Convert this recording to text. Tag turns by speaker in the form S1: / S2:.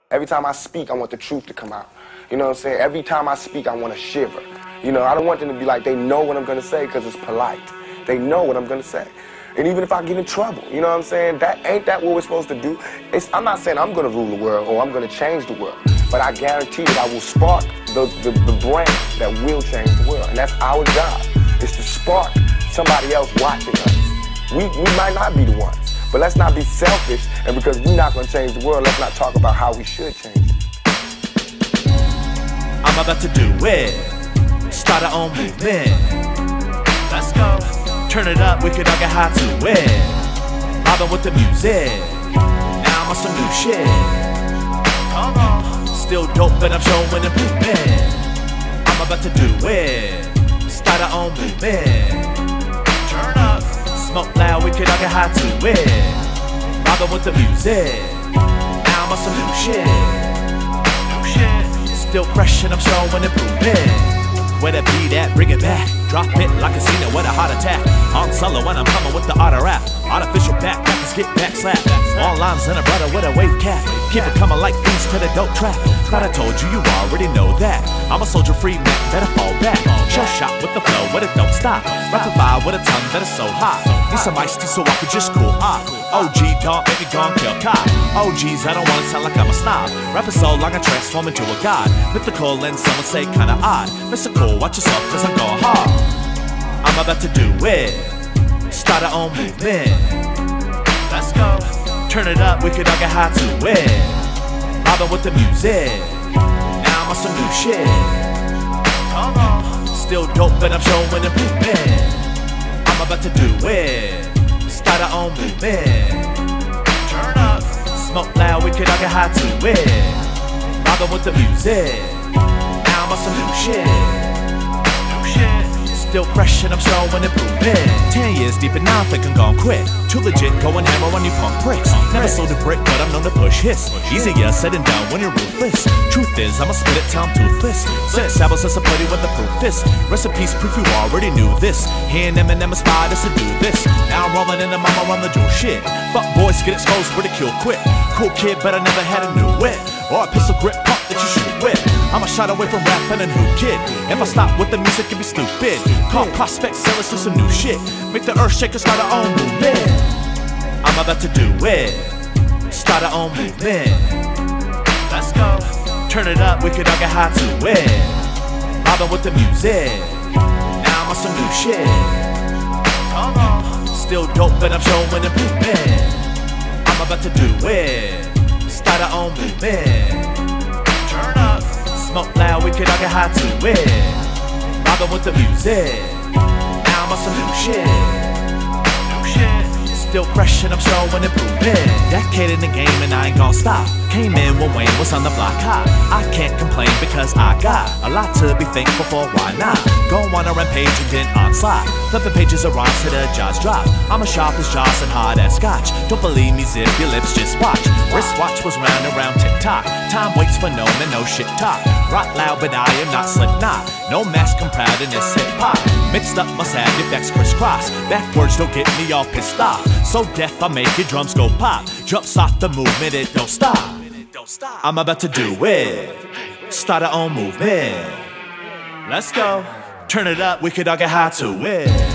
S1: Every time I speak, I want the truth to come out. You know what I'm saying? Every time I speak, I want to shiver. You know, I don't want them to be like, they know what I'm going to say because it's polite. They know what I'm going to say. And even if I get in trouble, you know what I'm saying? Ain't that what we're supposed to do? I'm not saying I'm going to rule the world or I'm going to change the world. But I guarantee that I will spark the brain that will change the world. And that's our job, is to spark somebody else watching us. We might not be the ones, but let's not be selfish. And because we're not going to change the world, let's not talk about how we should change it.
S2: I'm about to do it. Start our own movement. Let's go. Turn it up, we could all get high to it. Bobbing with the music. Now I'm on some new shit. Come on. Still dope, but I'm showing improvement. I'm about to do it. Start our own movement. Turn up. Smoke loud, we could all get high to it. Bobbing with the music. Now I'm on some new shit. New shit. Still fresh and I'm showing improvement. Where the beat at, bring it back. Drop it like a casino with a heart attack. Harn SOLO when I'm coming with the art of rap. Artificial backpackers get back slap. All lines in a brother with a wave cap. Keep it coming like thieves to the dope trap. Thought I told you, you already know that. I'm a soldier free man, better fall back. Shell shot with the flow, but it don't stop. Rapid fire with a tongue that is so hot. Need some iced tea so I could just cool off. OG don't make me gon' kill cop. OGs, I don't wanna sound like I'm a snob. Rapping so long I transform into a god. Mythical and some would say kinda odd. Mystical, watch yourself cause I'm going hard. I'm about to do it. Start our own movement. Let's go. Turn it up, we could all get high to it. Bobbing with the music. Now I'm on some new shit. Come on. Still dope, but I'm showing improvement. I'm about to do it. Start our own movement. Turn up. Smoke loud, we could all get high to it. Bobbing with the music. Now I'm on some new shit. New shit. Still fresh and I'm showing improvement. 10 years deep and now I think I'm gon' quit. Too legit, going hammer on you punk pricks. Never sold a brick, but I'm known to push hits. Easier said and done when you're ruthless. Truth is, I'ma spit it till I'm toothless. Said Sabo says a buddy with the proof is. Recipes proof you already knew this. Here and Eminem inspired us to do this. Now I'm rolling in the mama on the dual shit. Fuck boys get exposed, ridicule quick. Cool kid, but I never had a new whip. Or a pistol grip pump that you shoot with. I'm a shot away from rapping a new kid. If I stop with the music, it'd be stupid. Call Prospek, sell us to some new shit. Make the earth shake and start our own movement. I'm about to do it. Start our own movement. Let's go. Turn it up, we could all get high to it. Bobbing with the music. Now I'm on some new shit. Come on. Still dope, but I'm showing improvement. I'm about to do it. Start our own movement. Turn up. Smoke loud, we could all get high to it. Bobbing with the music. Now I'm on some new shit. New shit. Still fresh and I'm showing improvement. Decade in the game and I ain't gon' stop. Came in when Wayne was on the block hot. I can't complain because I got a lot to be thankful for, why not? Go on a rampage and then onslaught. Flipping pages of rhymes to the jaws drop. I'm as sharp as jaws and hard as scotch. Don't believe me, zip your lips, just watch. Wristwatch was round around TikTok. Time waits for no man, no shit talk. Rock loud, but I am not slick knot. No mask, I'm proud in this hip hop. Mixed up must have effects crisscross. Backwards don't get me all pissed off. So deaf I make your drums go pop. Jumps off the movement, it don't stop. I'm about to do it. Start our own movement. Let's go. Turn it up, we could all get high to it.